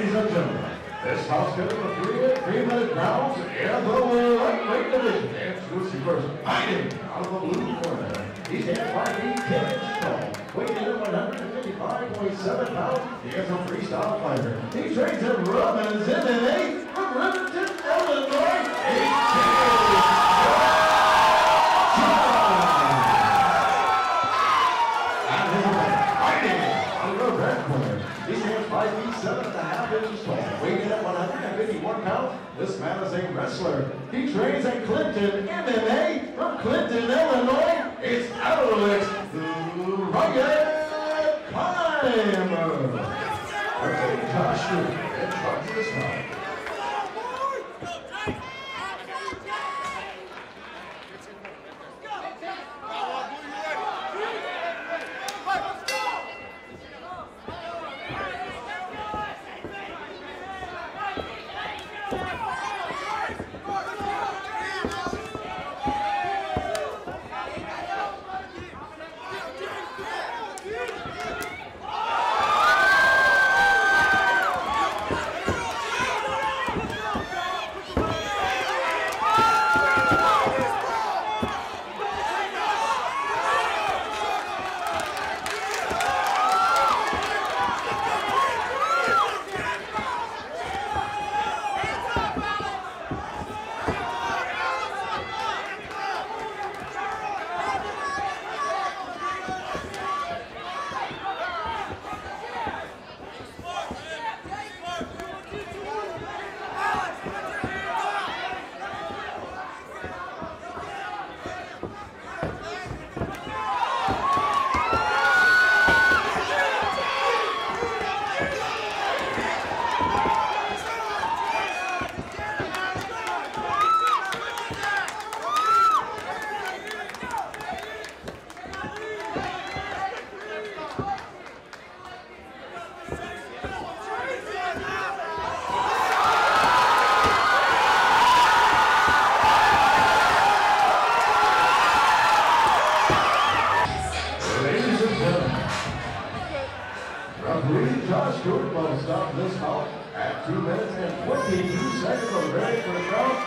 Ladies and gentlemen, this house schedule of 3-minute rounds in the lightweight division. Exclusive person fighting out of the blue corner. He stands 5 feet 10 inches tall, weighing in at 155.7 pounds. He is a freestyle fighter. He trains at Robbins MMA from Riverton, Illinois. He stands 5 feet 7.5 inches tall, weighing in at 151 pounds. This man is a wrestler. He trains at Clinton MMA from Clinton, Illinois. It's Alex Rugged Climber. Okay, Josh Stewart in charge of this round. Referee Josh Stewart will stop this bout at 2 minutes and 22 seconds of the very first round.